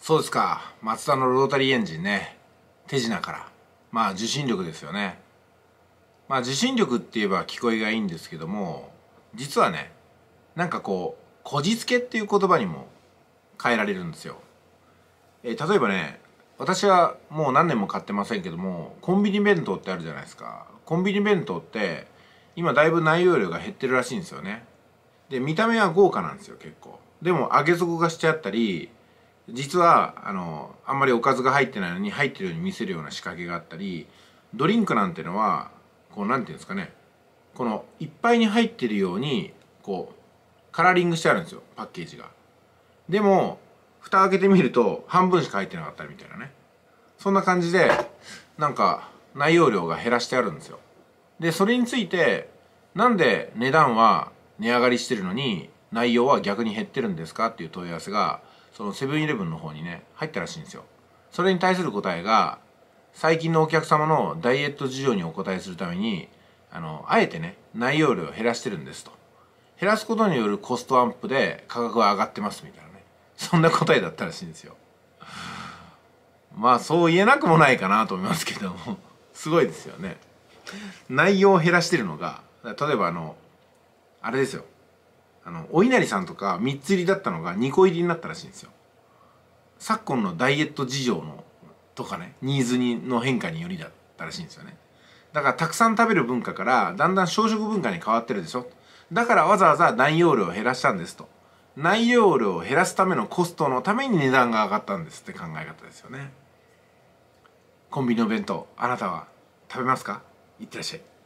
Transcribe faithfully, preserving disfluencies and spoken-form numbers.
そうですか。マツダのロータリーエンジンね。手品から。まあ受信力ですよね。まあ受信力って言えば聞こえがいいんですけども、実はね、なんかこう、こじつけっていう言葉にも変えられるんですよ。えー例えばね、私はもう何年も買ってませんけども、コンビニ弁当ってあるじゃないですか。コンビニ弁当って今だいぶ内容量が減ってるらしいんですよね。で、見た目は豪華なんですよ、結構。でも揚げ底がしてあったり、実はあのあんまりおかずが入ってないのに入ってるように見せるような仕掛けがあったり、ドリンクなんてのはこうなんていうんですかね、このいっぱいに入ってるようにこうカラーリングしてあるんですよ、パッケージが。でも蓋開けてみると半分しか入ってなかったりみたいなね、そんな感じでなんか内容量が減らしてあるんですよ。でそれについて、なんで値段は値上がりしてるのに内容は逆に減ってるんですかっていう問い合わせがそのセブンイレブンの方にね入ったらしいんですよ。それに対する答えが、最近のお客様のダイエット事情にお答えするためにあのあえてね内容量を減らしてるんですと。減らすことによるコストアップで価格が上がってますみたいなね、そんな答えだったらしいんですよ。まあそう言えなくもないかなと思いますけども、すごいですよね。内容を減らしてるのが、例えばあのあれですよ、あのお稲荷さんとかみっつ入りだったのがにこ入りになったらしいんですよ。昨今のダイエット事情のとかね、ニーズにの変化によりだったらしいんですよね。だからたくさん食べる文化からだんだん小食文化に変わってるでしょ。だからわざわざ内容量を減らしたんですと。内容量を減らすためのコストのために値段が上がったんですって考え方ですよね。コンビニの弁当、あなたは食べますか？いってらっしゃい。